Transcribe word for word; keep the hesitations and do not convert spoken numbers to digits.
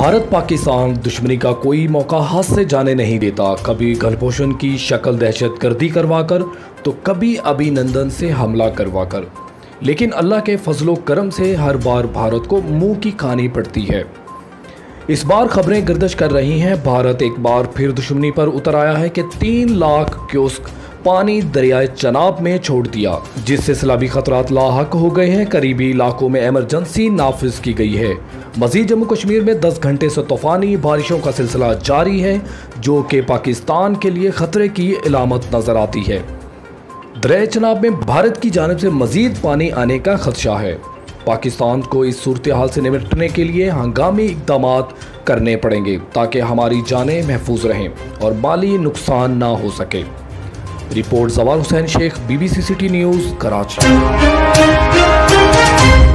भारत पाकिस्तान दुश्मनी का कोई मौका हाथ से जाने नहीं देता। कभी गलपोषण की शक्ल दहशतगर्दी करवाकर तो कभी अभिनंदन से हमला करवाकर, लेकिन अल्लाह के फजलो करम से हर बार भारत को मुंह की खानी पड़ती है। इस बार खबरें गर्दिश कर रही हैं, भारत एक बार फिर दुश्मनी पर उतर आया है कि तीन लाख क्यूसेक पानी दरियाए चनाब में छोड़ दिया, जिससे सैलाबी खतरात लाहक हो गए हैं। करीबी इलाकों में इमरजेंसी नाफिज की गई है। मजीद जम्मू कश्मीर में दस घंटे से तूफानी बारिशों का सिलसिला जारी है, जो कि पाकिस्तान के लिए खतरे की इलामत नजर आती है। दरियाए चनाब में भारत की जानिब से मजीद पानी आने का खदशा है। पाकिस्तान को इस सूरत हाल से निपटने के लिए हंगामी इक़दाम करने पड़ेंगे ताकि हमारी जानें महफूज रहें और माली नुकसान ना हो सके। Report Jawal Hussain Sheikh, BBC city news, Karachi.